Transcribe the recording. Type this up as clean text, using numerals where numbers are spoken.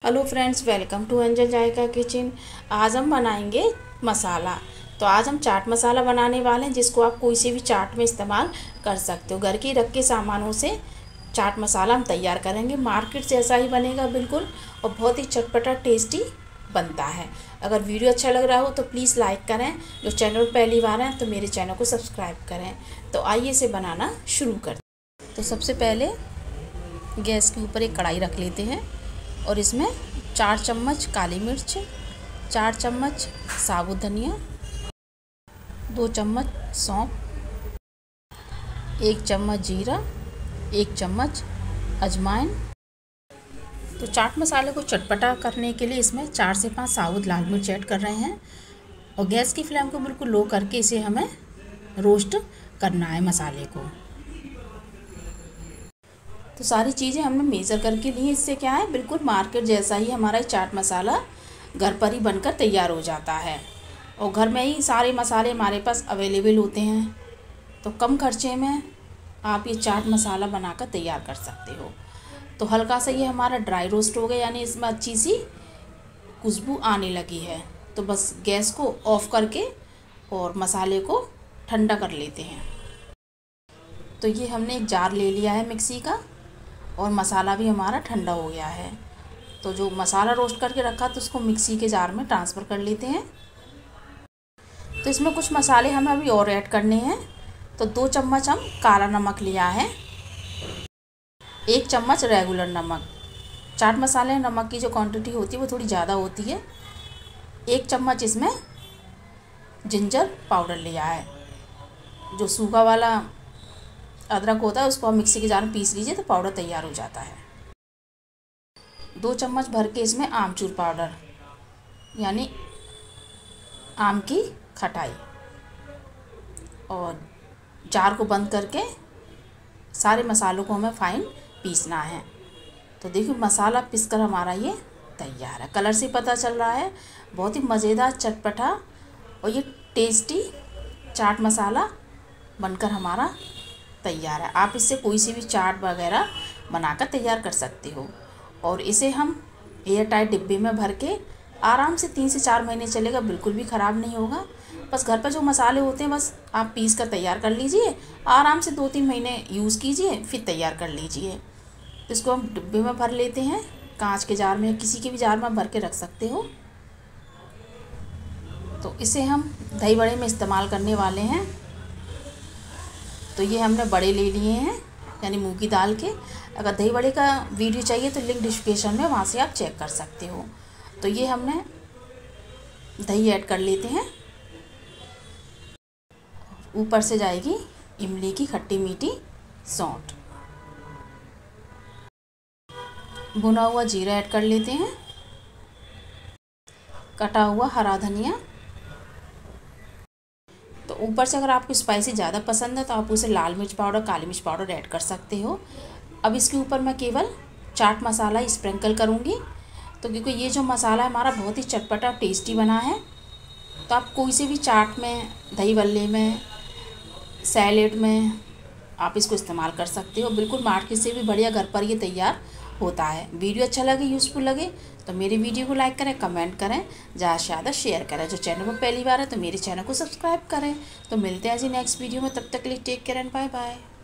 Hello friends, welcome to Anjal Zaika kitchen. आज हम बनाएंगे मसाला। तो आज हम चाट मसाला बनाने वाले हैं, जिसको आप कोई से भी चाट में इस्तेमाल कर सकते हो। घर की रख के सामानों से चाट मसाला हम तैयार करेंगे। मार्केट से ऐसा ही बनेगा बिल्कुल, और बहुत ही चटपटा टेस्टी बनता है। अगर वीडियो अच्छा लग रहा हो तो प्लीज़ लाइक करें। जो चैनल पहली बार हैं तो मेरे चैनल को सब्सक्राइब करें। तो आइए इसे बनाना शुरू करते हैं। तो सबसे पहले गैस के ऊपर एक कढ़ाई रख लेते हैं और इसमें 4 चम्मच काली मिर्च, 4 चम्मच साबुत धनिया, 2 चम्मच सौंफ, 1 चम्मच जीरा, 1 चम्मच अजवाइन। तो चाट मसाले को चटपटा करने के लिए इसमें 4 से 5 साबुत लाल मिर्च ऐड कर रहे हैं और गैस की फ्लेम को बिल्कुल लो करके इसे हमें रोस्ट करना है मसाले को। तो सारी चीज़ें हमने मेज़र करके ली हैं। इससे क्या है, बिल्कुल मार्केट जैसा ही हमारा चाट मसाला घर पर ही बनकर तैयार हो जाता है और घर में ही सारे मसाले हमारे पास अवेलेबल होते हैं। तो कम खर्चे में आप ये चाट मसाला बनाकर तैयार कर सकते हो। तो हल्का सा ये हमारा ड्राई रोस्ट हो गया, यानी इसमें अच्छी सी खुशबू आने लगी है। तो बस गैस को ऑफ़ करके और मसाले को ठंडा कर लेते हैं। तो ये हमने एक जार ले लिया है मिक्सी का और मसाला भी हमारा ठंडा हो गया है। तो जो मसाला रोस्ट करके रखा तो उसको मिक्सी के जार में ट्रांसफ़र कर लेते हैं। तो इसमें कुछ मसाले हमें अभी और ऐड करने हैं। तो 2 चम्मच हम काला नमक लिया है, 1 चम्मच रेगुलर नमक। चाट मसाले नमक की जो क्वांटिटी होती है वो थोड़ी ज़्यादा होती है। 1 चम्मच इसमें जिंजर पाउडर लिया है। जो सूखा वाला अदरक होता है उसको आप मिक्सी के जार में पीस लीजिए तो पाउडर तैयार हो जाता है। 2 चम्मच भर के इसमें आमचूर पाउडर, यानी आम की खटाई। और जार को बंद करके सारे मसालों को हमें फाइन पीसना है। तो देखिए मसाला पीसकर हमारा ये तैयार है। कलर से पता चल रहा है बहुत ही मज़ेदार, चटपटा और ये टेस्टी चाट मसाला बनकर हमारा तैयार है। आप इससे कोई सी भी चाट वगैरह बनाकर तैयार कर सकते हो। और इसे हम एयर टाइट डिब्बे में भर के आराम से 3 से 4 महीने चलेगा, बिल्कुल भी ख़राब नहीं होगा। बस घर पर जो मसाले होते हैं बस आप पीस कर तैयार कर लीजिए, आराम से 2-3 महीने यूज़ कीजिए, फिर तैयार कर लीजिए। तो इसको हम डिब्बे में भर लेते हैं, कांच के जार में, किसी के भी जार में भर के रख सकते हो। तो इसे हम दही बड़े में इस्तेमाल करने वाले हैं। तो ये हमने बड़े ले लिए हैं, यानी मूंग की दाल के। अगर दही बड़े का वीडियो चाहिए तो लिंक डिस्क्रिप्शन में, वहाँ से आप चेक कर सकते हो। तो ये हमने दही ऐड कर लेते हैं। ऊपर से जाएगी इमली की खट्टी मीठी सौंठ। भुना हुआ जीरा ऐड कर लेते हैं, कटा हुआ हरा धनिया। तो ऊपर से अगर आपको स्पाइसी ज़्यादा पसंद है तो आप उसे लाल मिर्च पाउडर, काली मिर्च पाउडर ऐड कर सकते हो। अब इसके ऊपर मैं केवल चाट मसाला ही स्प्रिंकल करूँगी। तो क्योंकि ये जो मसाला हमारा बहुत ही चटपटा टेस्टी बना है, तो आप कोई से भी चाट में, दही बल्ले में, सैलेड में आप इसको इस्तेमाल कर सकते हो। बिल्कुल मार्केट से भी बढ़िया घर पर ये तैयार होता है। वीडियो अच्छा लगे, यूज़फुल लगे तो मेरे वीडियो को लाइक करें, कमेंट करें, ज़्यादा से ज़्यादा शेयर करें। जो चैनल पर पहली बार है तो मेरे चैनल को सब्सक्राइब करें। तो मिलते हैं जी नेक्स्ट वीडियो में, तब तक के लिए take care and bye bye.